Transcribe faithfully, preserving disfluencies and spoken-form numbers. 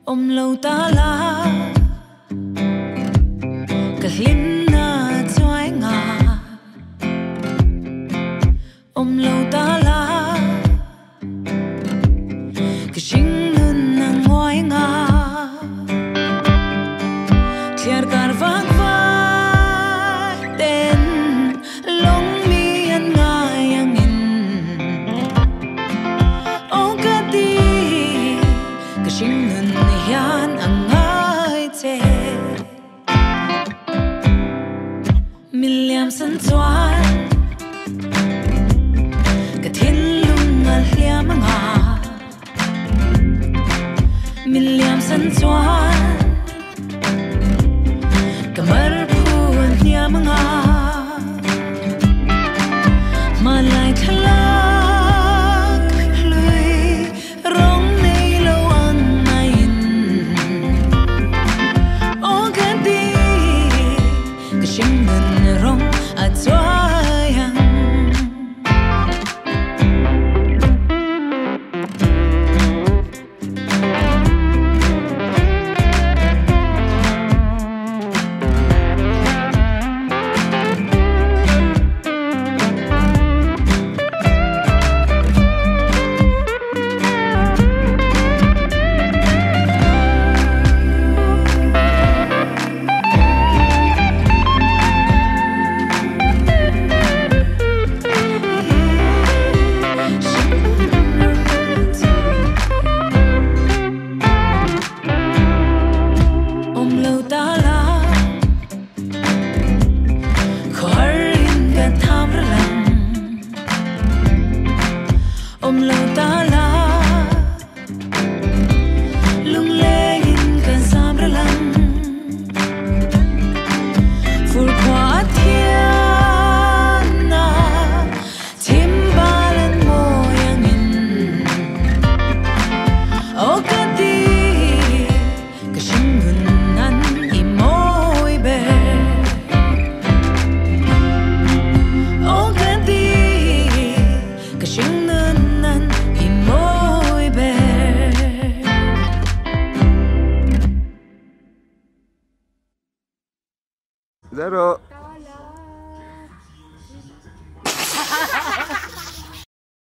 Om lâu ta la cả lim na choai ngà Om lâu ta la cả sinh nun na ngoai ngà thiar kar vang vai ten long mi an ngai ang in o ka ti cả sinh nun hian ang ngai che Milliam san chuan cả thiên lung al hiam nga Milliam san chuan cả mar phuan hiam nga mà lại thalak lui rong nei lo ang nain o ka ti ka sing nun rong a choyang Om lâu ta la lung le in kan sam ra lang ful qua thiên na tim balan mo yang in o ka ti ka sing hun nan i moi be o ka ti ka sing Zero.